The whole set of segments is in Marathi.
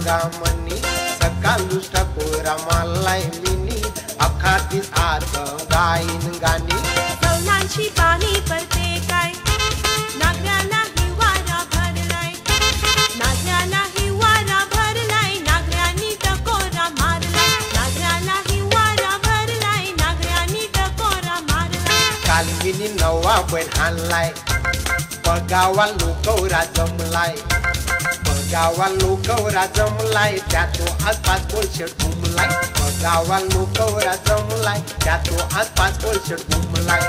अंगामनी सकाळूच टकोरा मारलाय मिनी अख्खा दिस आत गाईन गाणी कौलांची पाणी पडते काय नागराला हिवारा भरलाय नागराला हिवारा भरलाय नागरानी टकोरा मारलाय नागराला हिवारा भरलाय नागरानी टकोरा मारलाय काल मिनी नवा बैल हाणलाय बगावा लोकवरा जमलाय बगावा लोकवरा जमलाय त्यातो आसपास गोलशेट घुमलाय बगावा लोकवरा जमलाय त्यातो आसपास गोलशेट घुमलाय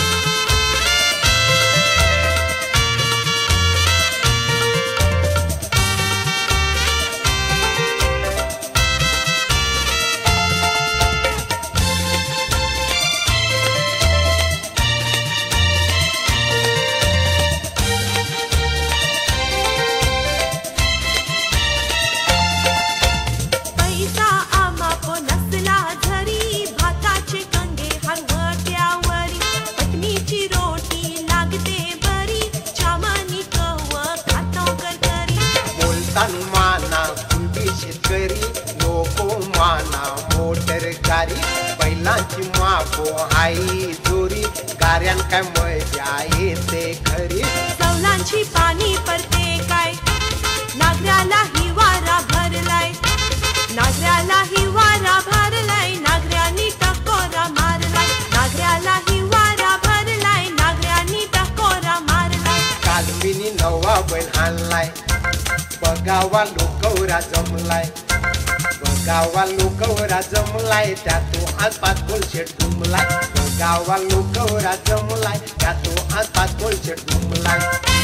माना कुंडी शेतकरी नको माना मोटर गाडी बैलांची मागो आई जोरी गाऱ्यान काय मजा येते खरी कौलांची पाणी पडते काय नागराला हिवारा भरलाय नागराला हिवारा भरलाय नागरानी टकोरा मारलाय नागराला हिवारा भरलाय नागरानी टकोरा मारलाय काल मिनी नवा बैल हाणलाय बगावा लोकवरा जमलाय बगावा लोकवरा जमलाय त्यातो आसपास गोलशेट घुमलाय बगावा लोकवरा जमलाय त्यातो आसपास गोलशेट घुमलाय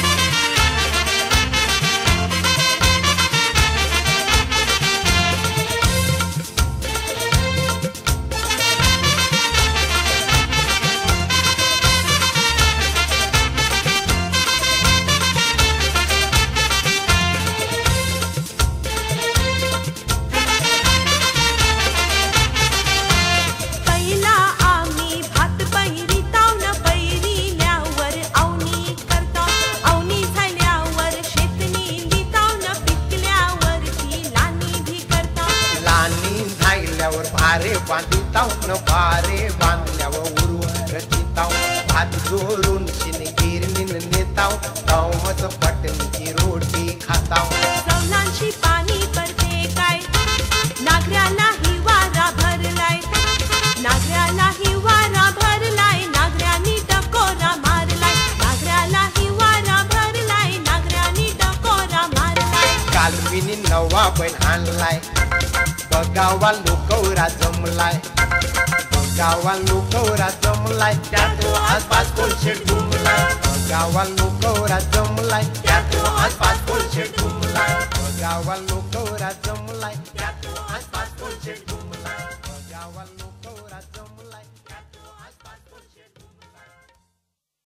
भारे बांधिताव न भारे बांधल्यावर उरुवर चिताव भात जोरून शिन गिरणीन नेताव गावमच पटणीची रोटी खाताव कौलांची पाणी पडते काय नागराला हिवारा भरलाय नागराला हिवारा भरलाय नागरानी टकोरा मारलाय नागराला हिवारा भरलाय नागरानी टकोरा मारलाय काल मिनी नवा बैल हाणलाय बगावा लोकवरा जमलाय बगावा लोकवरा जमलाय त्यातो आसपास गोलशेट घुमलाय बगावा लोकवरा जमलाय त्यातो आसपास गोलशेट घुमलाय बगावा लोकवरा जमलाय त्यातो आसपास गोलशेट घुमलाय बगावा लोकवरा जमलाय